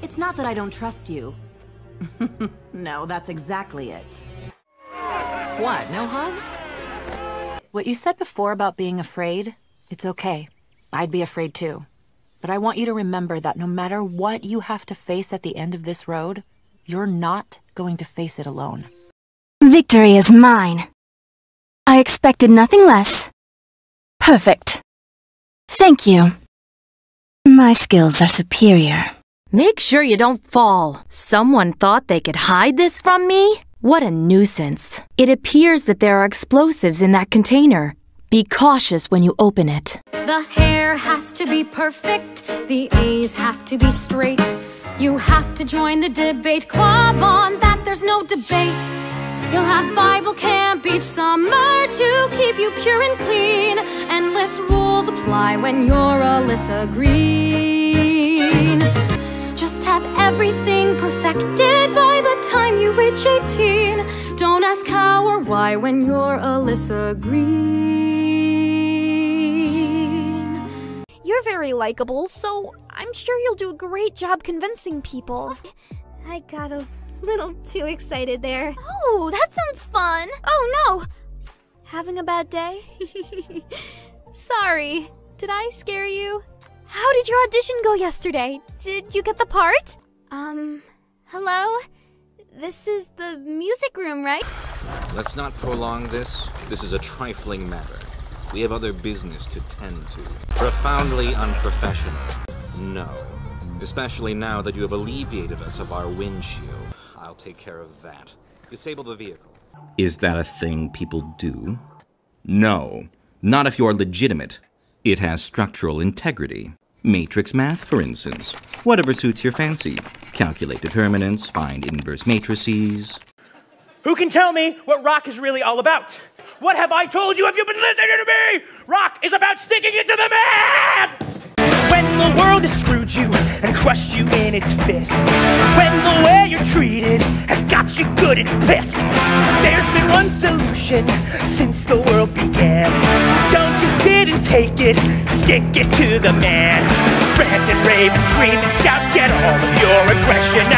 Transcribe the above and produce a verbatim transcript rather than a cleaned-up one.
It's not that I don't trust you. No, that's exactly it. What, no hug? What you said before about being afraid, it's okay. I'd be afraid too. But I want you to remember that no matter what you have to face at the end of this road, you're not going to face it alone. Victory is mine. I expected nothing less. Perfect. Thank you. My skills are superior. Make sure you don't fall. Someone thought they could hide this from me? What a nuisance. It appears that there are explosives in that container. Be cautious when you open it. The hair has to be perfect. The A's have to be straight. You have to join the debate club, on that there's no debate. You'll have Bible camp each summer to keep you pure and clean. Endless rules apply when you're Alyssa Green. Just have everything perfected by the time you reach eighteen. Don't ask how or why when you're Alyssa Green. You're very likable, so I'm sure you'll do a great job convincing people. I got a little too excited there. Oh, that sounds fun. Oh no! Having a bad day? Sorry, did I scare you? How did your audition go yesterday? Did you get the part? Um, hello? This is the music room, right? Let's not prolong this. This is a trifling matter. We have other business to tend to. Profoundly unprofessional. No. Especially now that you have alleviated us of our windshield. I'll take care of that. Disable the vehicle. Is that a thing people do? No. Not if you're legitimate. It has structural integrity. Matrix math, for instance. Whatever suits your fancy. Calculate determinants, find inverse matrices. Who can tell me what rock is really all about? What have I told you if you've been listening to me? Rock is about sticking it to the man! When the world has screwed you and crushed you in its fist. When the way you're treated has got you good and pissed. There's been one solution since the world began. Don't just sit and take it, stick it to the man. Rant and rave and scream and shout, get all of your aggression